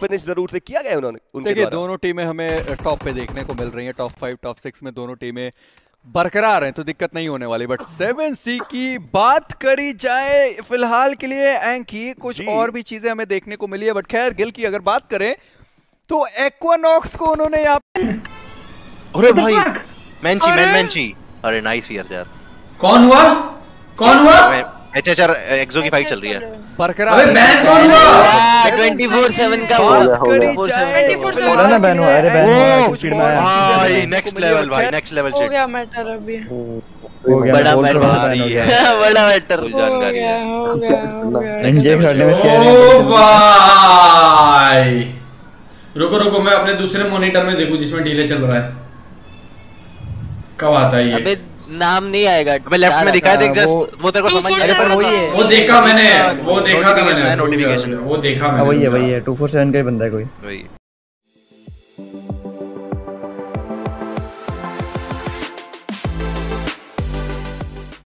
Finish जरूर से किया गया उन्होंने उनके देखिए द्वारा। दोनों टीमें हमें टॉप पे देखने को मिल रही हैं, टॉप 5 टॉप 6 में दोनों टीमें बरकरार हैं, तो दिक्कत नहीं होने वाली। बट 7C की बात करी जाए फिलहाल के लिए एंकी, कुछ और भी चीजें हमें देखने को मिली है। बट खैर गिल की अगर बात करें तो एक्वानॉक्स को उन्होंने यहाँ अरे भाई मैंची अरे नाइस यार। कौन हुआ एचएचआर एक्सो की फाइट चल रही है बरकरार। अबे बैन कौन हुआ 24/7 का बात करी जाए बोला ना बैन हुआ, अरे बैन हुआ कुछ में भाई नेक्स्ट लेवल हो शिट गया मैटर अभी हो गया, बड़ा बोल मैटर रहा आ बैन हो रही गया। है बड़ा मैटर फुल हो जानकारी गया है। हो गया एनजे खेलने में स्कैर ओ है। भाई रुको मैं अपने दूसरे मॉनिटर में देखूं जिसमें डिले चल रहा है, कब आता है ये? अबे नाम नहीं आएगा। अबे लेफ्ट में दिखाया देख जस्ट वो तेरे को समझ अरे पर वही है, वो देखा मैंने, वो देखा था मैंने नोटिफिकेशन वो देखा मैंने। वही है 247 का ही बंदा है कोई। वही